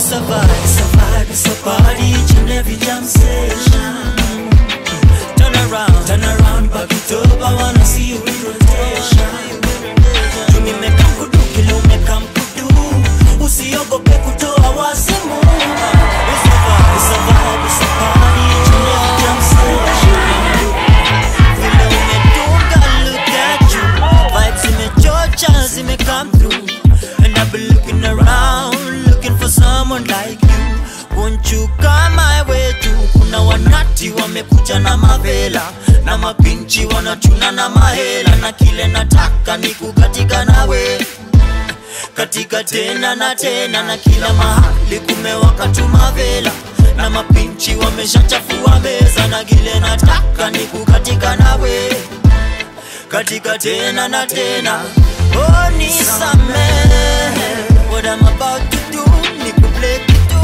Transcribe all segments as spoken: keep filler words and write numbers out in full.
It's a vibe, it's a vibe, it's a party each and every jam session. Turn around, turn around, back it up, I wanna see you in rotation. You me make am kudu, kilo make am kudu. Usiogope kutoa wazimu. It's a vibe, it's a vibe, it's a party each and every jam session. Vile umedunga, look at you. Vibes imechocha, zime come through. And I've been looking around, looking for someone like you. Won't you come my way too? Kuna wanati wamekuja na mavela, na mapinchi wanachuna na mahela. Na kile nataka ni kukatika nawe, katika tena na tena. Na kila mahali kumewaka tu mavela, na mapinchi wameshachafua meza. Na kile nataka ni kukatika nawe, katika tena na tena. Oh, nisamehe, what I'm about to do, nikuplay kitu,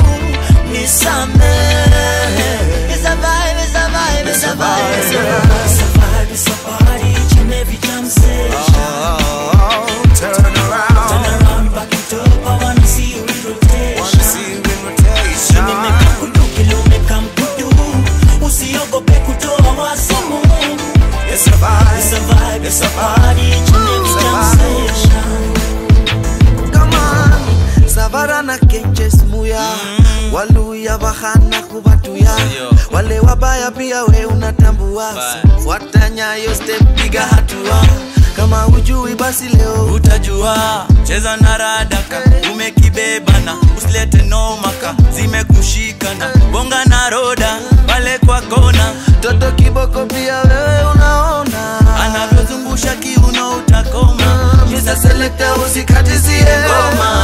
nisamehe. It's a vibe, it's a vibe, it's a vibe, it's a vibe, it's a vibe, it's a party each and every jam session. Oh, turn around, turn around, back it up, I wanna see you in rotation. Wanna see you in rotation. Kimi meka kudu, kilo meka mkudu. Usiogope kutoa wazimu. It's a vibe, it's a vibe, it's a party each and every jam session. Come on, Savara na Kenches Muya, mm. Waluya bahana kubatuya, wale wabaya pia we unatambua. Fuata nyayo step piga hatua, kama ujui basi leo utajua. Cheza na radaka, umekibebana, usilete nomaka, zimekushikana. Bonga na roda, pale kwa kona. Toto kiboko pia wewe unaona, anavyozungusha kiuno utakoma. Misa selecta usikatizie ngoma.